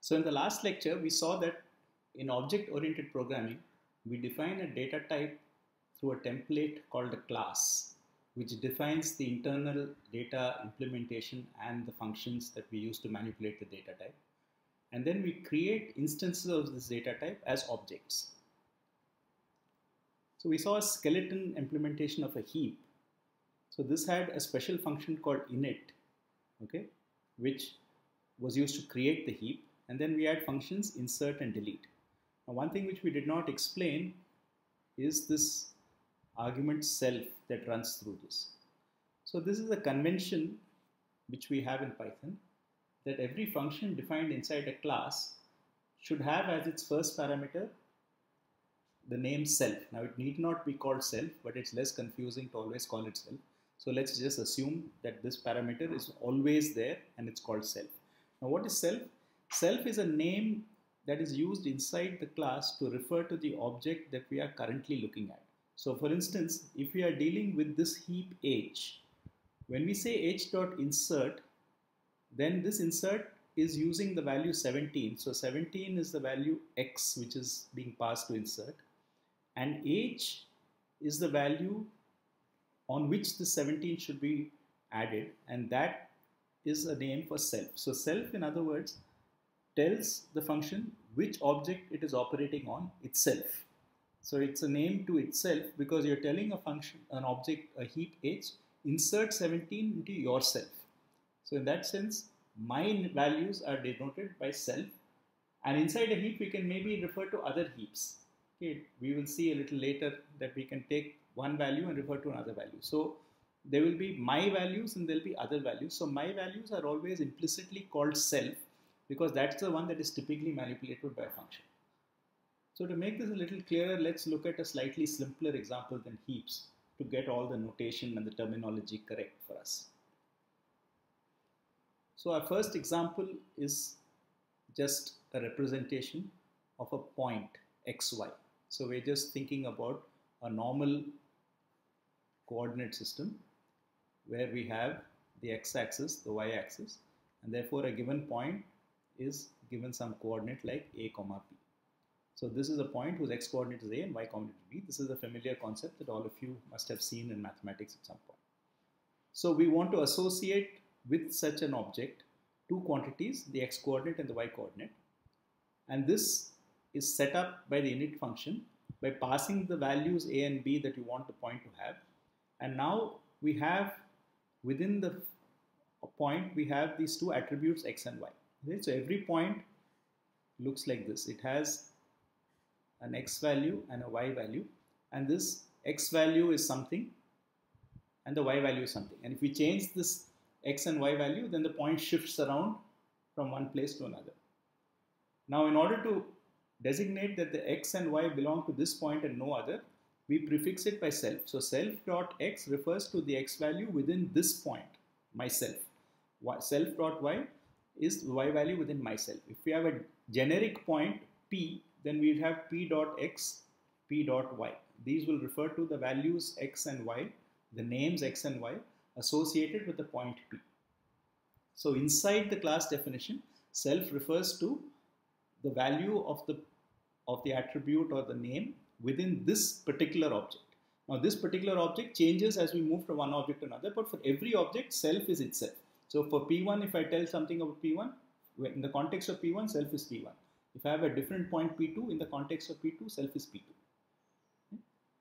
So in the last lecture, we saw that in object-oriented programming, we define a data type through a template called a class, which defines the internal data implementation and the functions that we use to manipulate the data type. And then we create instances of this data type as objects. So we saw a skeleton implementation of a heap. So this had a special function called init, okay, which was used to create the heap. And then we had functions insert and delete. Now, one thing which we did not explain is this argument self that runs through this. So this is a convention which we have in Python, that every function defined inside a class should have as its first parameter the name self. Now it need not be called self, but it's less confusing to always call it self. So let's just assume that this parameter is always there and it's called self. Now what is self? Self is a name that is used inside the class to refer to the object that we are currently looking at. So for instance, if we are dealing with this heap h, when we say h.insert, then this insert is using the value 17. So 17 is the value x which is being passed to insert, and h is the value on which the 17 should be added, and that is a name for self. So self, in other words, tells the function which object it is operating on itself. So it's a name to itself because you're telling a function, an object, a heap h, insert 17 into yourself. So in that sense, my values are denoted by self, and inside a heap we can maybe refer to other heaps. Okay, we will see a little later that we can take one value and refer to another value. So there will be my values and there will be other values. So my values are always implicitly called self because that's the one that is typically manipulated by a function. So to make this a little clearer, let's look at a slightly simpler example than heaps to get all the notation and the terminology correct for us. So our first example is just a representation of a point xy. So we're just thinking about a normal coordinate system where we have the x-axis, the y-axis, and therefore a given point is given some coordinate like a comma b. So this is a point whose x coordinate is a and y coordinate is b. This is a familiar concept that all of you must have seen in mathematics at some point. So we want to associate with such an object two quantities, the x coordinate and the y coordinate, and this is set up by the init function by passing the values a and b that you want the point to have. And now we have within the point we have these two attributes x and y. Okay? So every point looks like this. It has an x value and a y value, and this x value is something and the y value is something. And if we change this x and y value, then the point shifts around from one place to another. Now in order to designate that the x and y belong to this point and no other, we prefix it by self. So self.x refers to the x value within this point, myself. Self.y is the y value within myself. If we have a generic point p, then we have p.x, p.y. These will refer to the values x and y, the names x and y associated with the point p. So inside the class definition, self refers to the value of the attribute or the name within this particular object. Now this particular object changes as we move from one object to another, but for every object, self is itself. So for P1, if I tell something about P1, in the context of P1, self is P1. If I have a different point P2, in the context of P2, self is P2. Okay?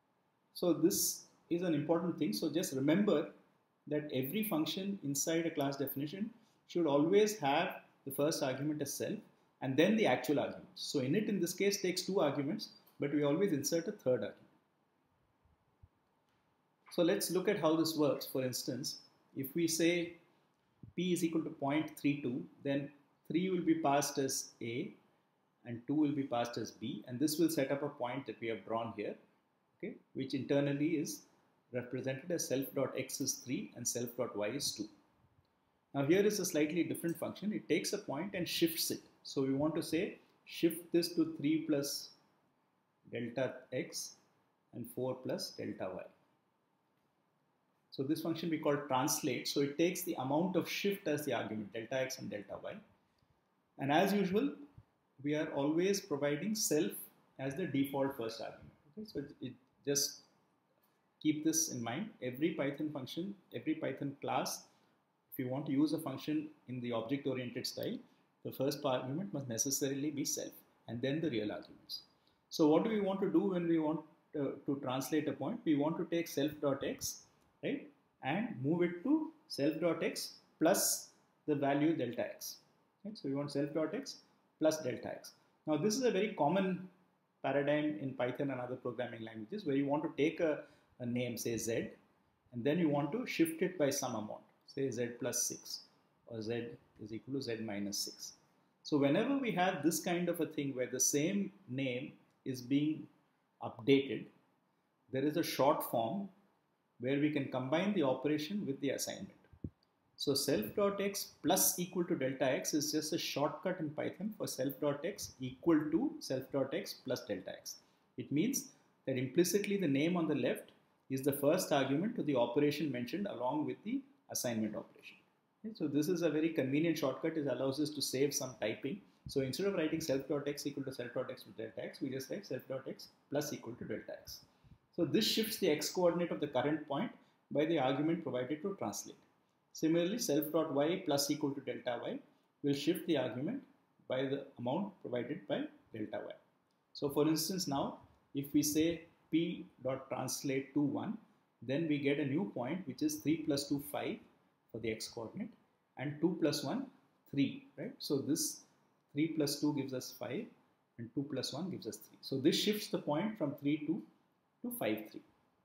So this is an important thing. So just remember that every function inside a class definition should always have the first argument as self and then the actual argument. So init in this case takes two arguments, but we always insert a third argument. So let's look at how this works. For instance, if we say p is equal to 0.32, then 3 will be passed as a and 2 will be passed as b, and this will set up a point that we have drawn here, okay, which internally is represented as self.x is 3 and self.y is 2. Now here is a slightly different function. It takes a point and shifts it. So we want to say shift this to 3 plus delta x and 4 plus delta y. So this function we call translate. So it takes the amount of shift as the argument, delta x and delta y. And as usual, we are always providing self as the default first argument. Okay? So it just keep this in mind. Every Python function, every Python class, if you want to use a function in the object-oriented style, the first argument must necessarily be self and then the real arguments. So what do we want to do when we want to translate a point? We want to take self.x, right, and move it to self.x plus the value delta x. Right? So we want self.x plus delta x. Now this is a very common paradigm in Python and other programming languages where you want to take a name, say z, and then you want to shift it by some amount, say z plus 6 or z is equal to z minus 6. So whenever we have this kind of a thing where the same name is being updated, there is a short form where we can combine the operation with the assignment. So self.x plus equal to delta x is just a shortcut in Python for self.x equal to self.x plus delta x. It means that implicitly the name on the left is the first argument to the operation mentioned along with the assignment operation. Okay, so this is a very convenient shortcut. It allows us to save some typing. So instead of writing self.x equal to self.x with delta x, we just write self.x plus equal to delta x. So this shifts the x coordinate of the current point by the argument provided to translate. Similarly, self.y plus equal to delta y will shift the argument by the amount provided by delta y. So for instance, now if we say p dot translate to 1, then we get a new point which is 3 plus 2 5 for the x coordinate and 2 plus 1 3, right? So this 3 plus 2 gives us 5 and 2 plus 1 gives us 3. So this shifts the point from 3 2 to 5 3.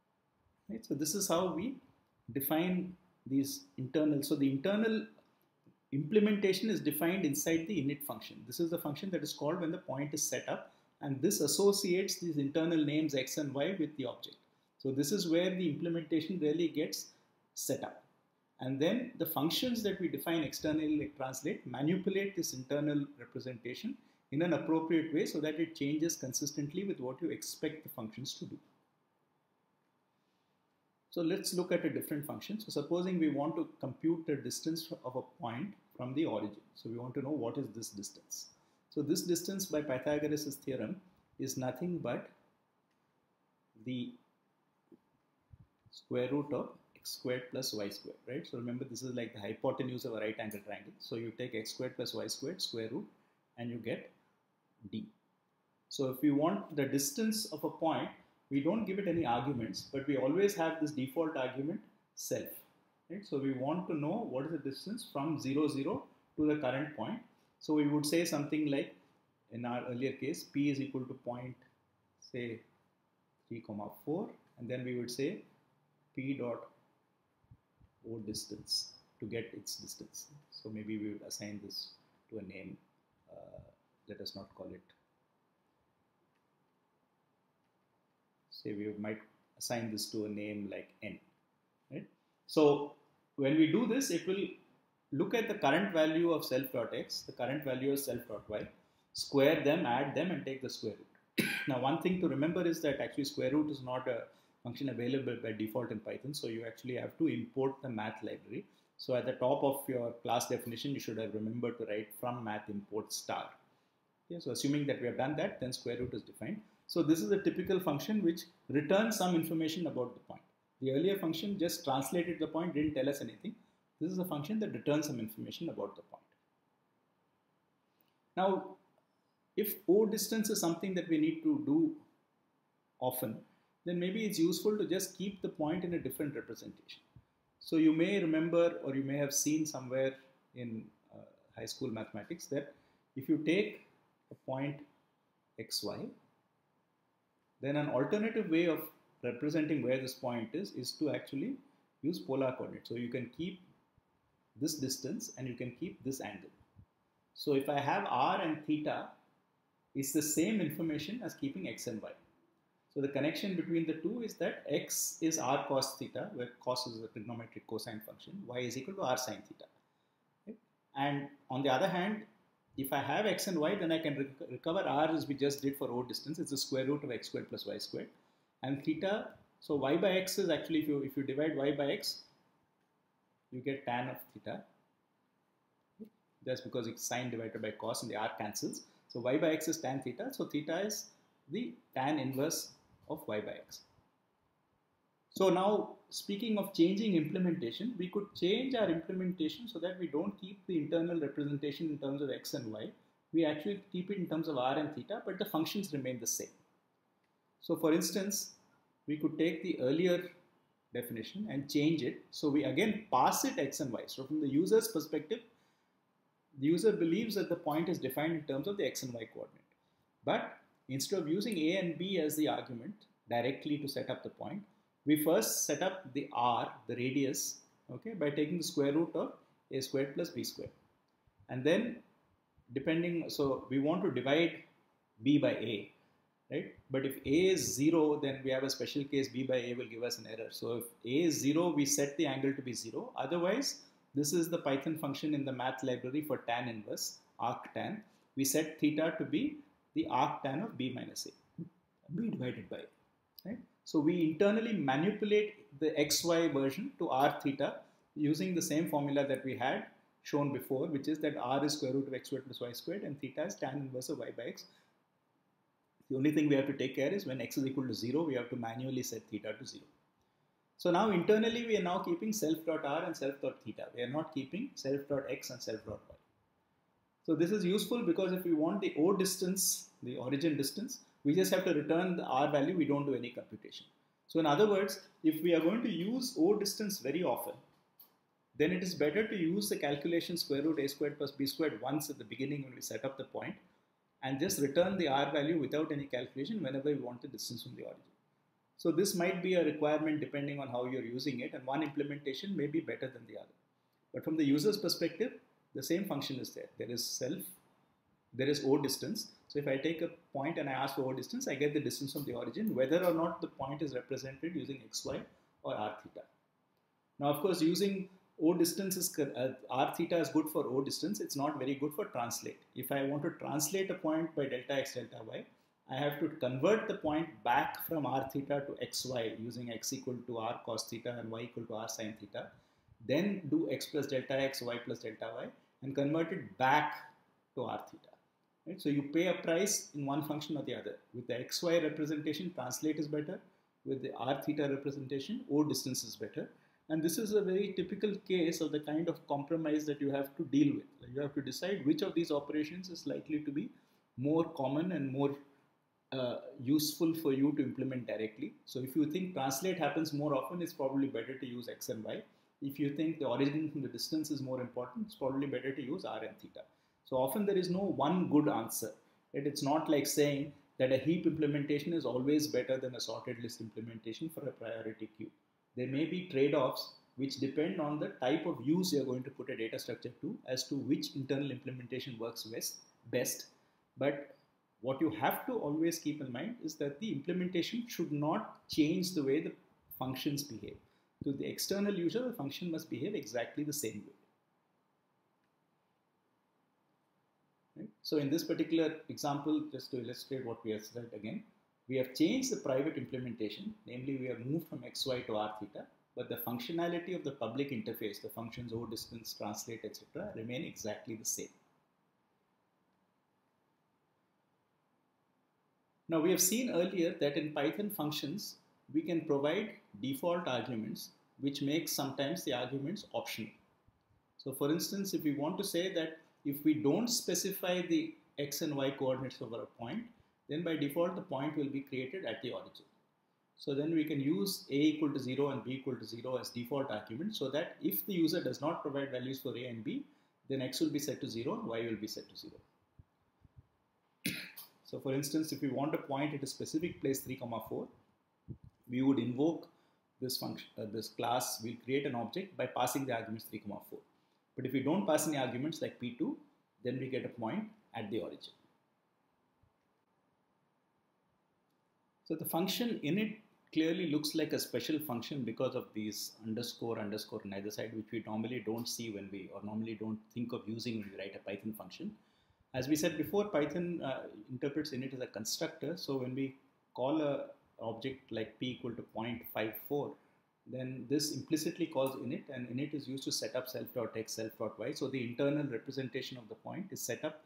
Right? So this is how we define these internal. So the internal implementation is defined inside the init function. This is the function that is called when the point is set up, and this associates these internal names x and y with the object. So this is where the implementation really gets set up. And then the functions that we define externally, like translate, manipulate this internal representation in an appropriate way so that it changes consistently with what you expect the functions to do. So let's look at a different function. So supposing we want to compute the distance of a point from the origin. So we want to know what is this distance. So this distance by Pythagoras' theorem is nothing but the square root of x squared plus y squared, right? So remember, this is like the hypotenuse of a right angle triangle. So you take x squared plus y squared square root and you get d. So if we want the distance of a point, we don't give it any arguments, but we always have this default argument self, right? So we want to know what is the distance from 0 0 to the current point. So we would say something like, in our earlier case, p is equal to point, say 3, 4, and then we would say p dot o distance to get its distance. So maybe we would assign this to a name. Let us not call it. Say we might assign this to a name like n, right? So when we do this, it will look at the current value of self.x, the current value of self.y, square them, add them, and take the square root. Now, one thing to remember is that actually square root is not a function available by default in Python, so you actually have to import the math library. So at the top of your class definition, you should have remembered to write from math import star. Okay, so assuming that we have done that, then square root is defined. So this is a typical function which returns some information about the point. The earlier function just translated the point, didn't tell us anything. This is a function that returns some information about the point. Now, if O distance is something that we need to do often, then maybe it's useful to just keep the point in a different representation. So you may remember, or you may have seen somewhere in high school mathematics, that if you take a point xy, then an alternative way of representing where this point is to actually use polar coordinates. So you can keep this distance and you can keep this angle. So if I have r and theta, it's the same information as keeping x and y. So the connection between the two is that x is r cos theta, where cos is a trigonometric cosine function, y is equal to r sine theta. Okay? And on the other hand, if I have x and y, then I can recover r as we just did for O distance. It's the square root of x squared plus y squared. And theta, so y by x is actually, if you divide y by x, you get tan of theta. That's because it's sine divided by cos and the r cancels. So y by x is tan theta. So theta is the tan inverse of y by x. So now, speaking of changing implementation, we could change our implementation so that we don't keep the internal representation in terms of x and y. We actually keep it in terms of r and theta, but the functions remain the same. So for instance, we could take the earlier definition and change it. So we again pass it x and y. So from the user's perspective, the user believes that the point is defined in terms of the x and y coordinate. But instead of using a and b as the argument directly to set up the point, we first set up the r, the radius, okay, by taking the square root of a squared plus b squared. And then so we want to divide b by a, right? But if a is 0, then we have a special case, b by a will give us an error. So if a is 0, we set the angle to be 0. Otherwise, this is the Python function in the math library for tan inverse, arctan. We set theta to be the arctan of b minus a, b divided by a, right? So we internally manipulate the xy version to r theta using the same formula that we had shown before, which is that r is square root of x squared plus y squared and theta is tan inverse of y by x. The only thing we have to take care is when x is equal to 0, we have to manually set theta to 0. So now internally we are now keeping self.r and self.theta. We are not keeping self.x and self.y. So this is useful because if we want the O distance, the origin distance, we just have to return the r value, we don't do any computation. So in other words, if we are going to use O distance very often, then it is better to use the calculation square root a squared plus b squared once at the beginning when we set up the point, and just return the r value without any calculation whenever we want the distance from the origin. So this might be a requirement depending on how you're using it, and one implementation may be better than the other. But from the user's perspective, the same function is there. There is O distance. So if I take a point and I ask for O distance, I get the distance from the origin, whether or not the point is represented using xy or r theta. Now, of course, using O distance is r theta is good for O distance. It's not very good for translate. If I want to translate a point by delta x delta y, I have to convert the point back from r theta to xy using x equal to r cos theta and y equal to r sin theta. Then do x plus delta x, y plus delta y, and convert it back to r theta. Right? So you pay a price in one function or the other. With the xy representation, translate is better. With the r theta representation, O distance is better. And this is a very typical case of the kind of compromise that you have to deal with. You have to decide which of these operations is likely to be more common and more useful for you to implement directly. So if you think translate happens more often, it's probably better to use x and y. If you think the origin from the distance is more important, it's probably better to use r and theta. So often there is no one good answer. Right? It's not like saying that a heap implementation is always better than a sorted list implementation for a priority queue. There may be trade-offs which depend on the type of use you're going to put a data structure to as to which internal implementation works best. But what you have to always keep in mind is that the implementation should not change the way the functions behave. To the external user, the function must behave exactly the same way. Right? So in this particular example, just to illustrate what we have said again, we have changed the private implementation, namely we have moved from xy to r theta, but the functionality of the public interface, the functions O distance, translate, etc., remain exactly the same. Now we have seen earlier that in Python functions, we can provide default arguments, which makes sometimes the arguments optional. So for instance, if we want to say that if we don't specify the x and y coordinates over a point, then by default the point will be created at the origin. So then we can use a equal to 0 and b equal to 0 as default arguments, so that if the user does not provide values for a and b, then x will be set to 0 and y will be set to 0. So for instance, if we want a point at a specific place 3, 4, we would invoke this function, this class will create an object by passing the arguments 3, 4. But if we don't pass any arguments like p2, then we get a point at the origin. So the function init clearly looks like a special function because of these underscore on either side, which we normally don't see when normally don't think of using when we write a Python function. As we said before, Python interprets init as a constructor. So when we call a object like p equal to 0.54, then this implicitly calls init, and init is used to set up self.x, self.y. So the internal representation of the point is set up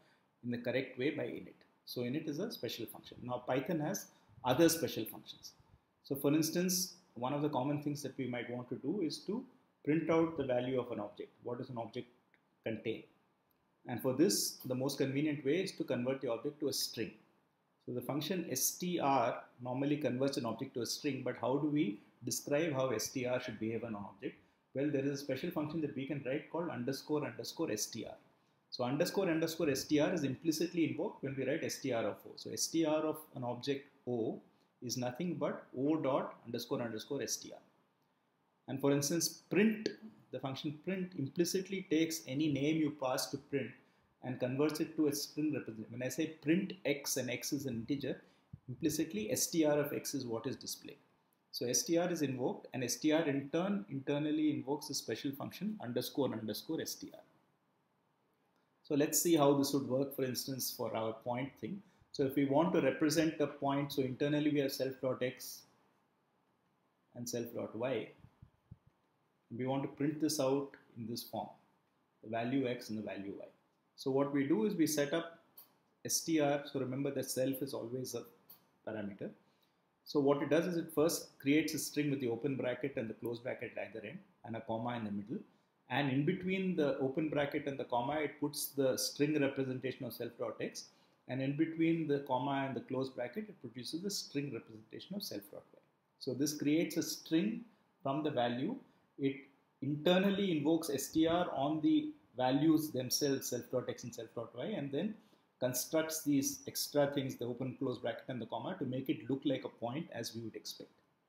in the correct way by init. So init is a special function. Now Python has other special functions. So for instance, one of the common things that we might want to do is to print out the value of an object. What does an object contain? And for this, the most convenient way is to convert the object to a string. So the function str normally converts an object to a string, but how do we describe how str should behave on an object? Well, there is a special function that we can write called underscore underscore str. So underscore underscore str is implicitly invoked when we write str of o. So str of an object o is nothing but o dot underscore underscore str. And for instance, print, the function print implicitly takes any name you pass to print and converts it to a string representation. When I say print x and x is an integer, implicitly str of x is what is displayed. So str is invoked, and str in turn internally invokes a special function underscore underscore str. So let's see how this would work, for instance, for our point thing. So if we want to represent a point, so internally we have self.x and self.y. We want to print this out in this form, the value x and the value y. So what we do is we set up str. So remember that self is always a parameter. So what it does is it first creates a string with the open bracket and the close bracket at either end and a comma in the middle. And in between the open bracket and the comma, it puts the string representation of self.x. And in between the comma and the close bracket, it produces the string representation of self.y. So this creates a string from the value. It internally invokes str on the values themselves, self.x and self.y, and then constructs these extra things, the open close bracket and the comma, to make it look like a point as we would expect.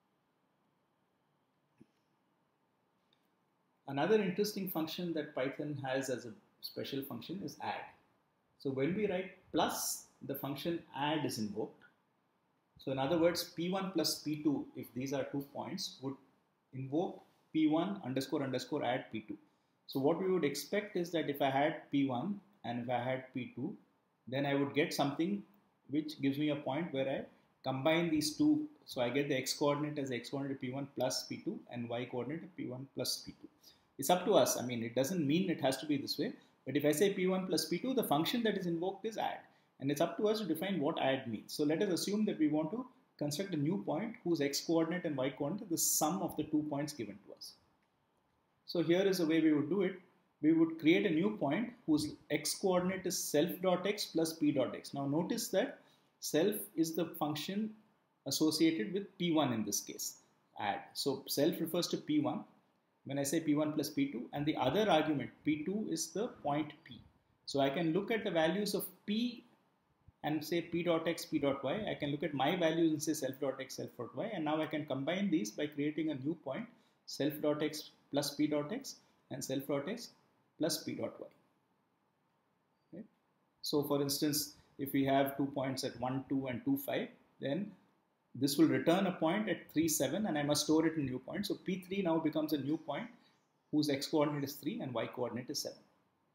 Another interesting function that Python has as a special function is add. So when we write plus, the function add is invoked. So in other words, p1 plus p2, if these are 2 points, would invoke p1 underscore underscore add p2. So what we would expect is that if I had p1 and if I had p2, then I would get something which gives me a point where I combine these two. So I get the x coordinate as x coordinate p1 plus p2 and y coordinate p1 plus p2. It's up to us. I mean, it doesn't mean it has to be this way. But if I say p1 plus p2, the function that is invoked is add. And it's up to us to define what add means. So let us assume that we want to construct a new point whose x coordinate and y coordinate are the sum of the 2 points given to us. So here is the way we would do it. We would create a new point whose x coordinate is self.x plus p.x. Now notice that self is the function associated with p1 in this case, add. So self refers to p1 when I say p1 plus p2, and the other argument p2 is the point p. So I can look at the values of p and say p.x, p.y. I can look at my values and say self.x, self.y, and now I can combine these by creating a new point, self.x plus p.x and self.x plus p.y. Okay. So for instance, if we have 2 points at 1, 2 and 2, 5, then this will return a point at 3, 7, and I must store it in a new point. So p3 now becomes a new point whose x coordinate is 3 and y coordinate is 7.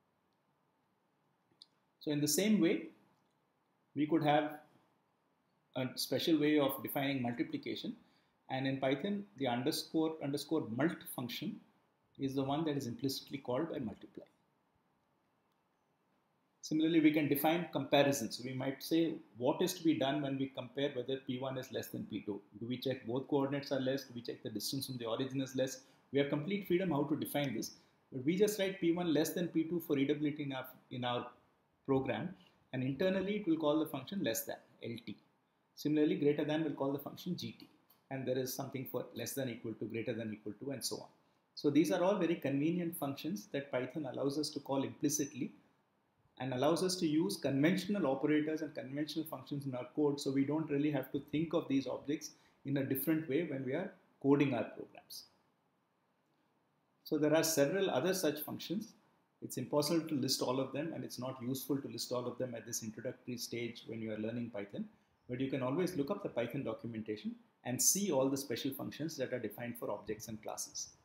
So in the same way, we could have a special way of defining multiplication, and in Python the underscore underscore mult function is the one that is implicitly called by multiply. Similarly, we can define comparisons. So we might say what is to be done when we compare whether p1 is less than p2. Do we check both coordinates are less? Do we check the distance from the origin is less? We have complete freedom how to define this, but we just write p1 less than p2 for readability in our program, and internally it will call the function less than, lt. Similarly, greater than will call the function gt, and there is something for less than equal to, greater than equal to, and so on. So these are all very convenient functions that Python allows us to call implicitly and allows us to use conventional operators and conventional functions in our code, so we don't really have to think of these objects in a different way when we are coding our programs. So there are several other such functions. It's impossible to list all of them, and it's not useful to list all of them at this introductory stage when you are learning Python, but you can always look up the Python documentation and see all the special functions that are defined for objects and classes.